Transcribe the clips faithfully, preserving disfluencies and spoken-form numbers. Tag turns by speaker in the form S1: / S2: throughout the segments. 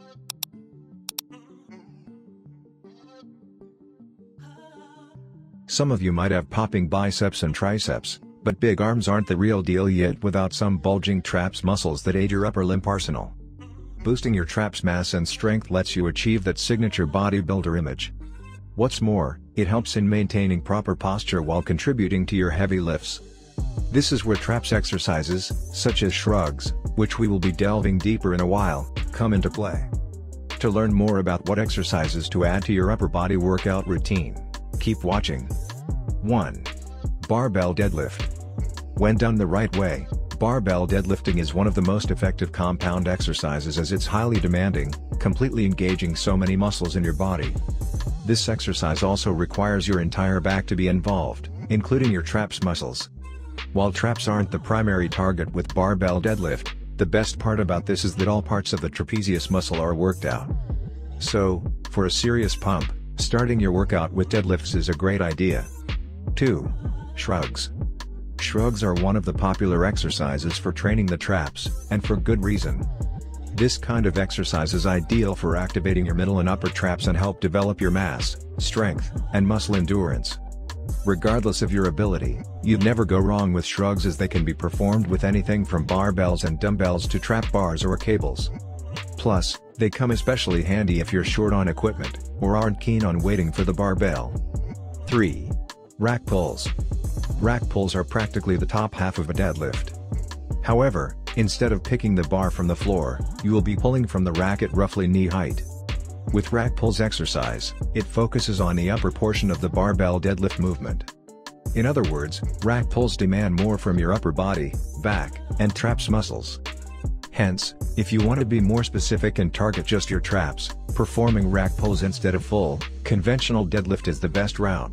S1: Some of you might have popping biceps and triceps, but big arms aren't the real deal yet without some bulging traps muscles that aid your upper limb arsenal. Boosting your traps mass and strength lets you achieve that signature bodybuilder image. What's more, it helps in maintaining proper posture while contributing to your heavy lifts. This is where traps exercises, such as shrugs, which we will be delving deeper in a while, come into play. To learn more about what exercises to add to your upper body workout routine, keep watching. one. Barbell deadlift. When done the right way, barbell deadlifting is one of the most effective compound exercises as it's highly demanding, completely engaging so many muscles in your body. This exercise also requires your entire back to be involved, including your traps muscles. While traps aren't the primary target with barbell deadlift, the best part about this is that all parts of the trapezius muscle are worked out. So, for a serious pump, starting your workout with deadlifts is a great idea. two. Shrugs. Shrugs are one of the popular exercises for training the traps, and for good reason. This kind of exercise is ideal for activating your middle and upper traps and help develop your mass, strength, and muscle endurance. Regardless of your ability, you'd never go wrong with shrugs as they can be performed with anything from barbells and dumbbells to trap bars or cables. Plus, they come especially handy if you're short on equipment, or aren't keen on waiting for the barbell. three. Rack pulls. Rack pulls are practically the top half of a deadlift. However, instead of picking the bar from the floor, you will be pulling from the rack at roughly knee height. With rack pulls exercise, it focuses on the upper portion of the barbell deadlift movement. In other words, rack pulls demand more from your upper body, back, and traps muscles. Hence, if you want to be more specific and target just your traps, performing rack pulls instead of full, conventional deadlift is the best route.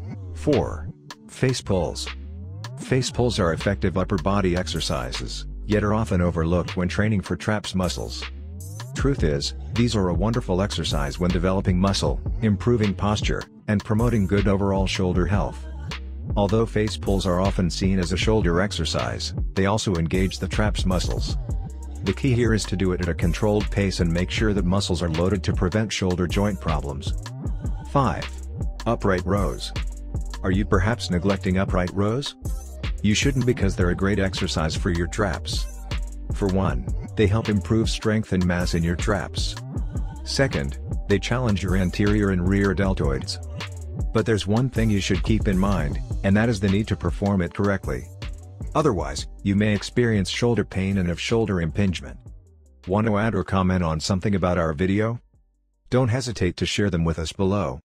S1: four. Face pulls. Face pulls are effective upper body exercises, yet are often overlooked when training for traps muscles. Truth is, these are a wonderful exercise when developing muscle, improving posture, and promoting good overall shoulder health. Although face pulls are often seen as a shoulder exercise, they also engage the traps muscles. The key here is to do it at a controlled pace and make sure that muscles are loaded to prevent shoulder joint problems. five. Upright rows. Are you perhaps neglecting upright rows? You shouldn't, because they're a great exercise for your traps. For one, they help improve strength and mass in your traps. Second, they challenge your anterior and rear deltoids. But there's one thing you should keep in mind, and that is the need to perform it correctly. Otherwise, you may experience shoulder pain and have shoulder impingement. Want to add or comment on something about our video? Don't hesitate to share them with us below.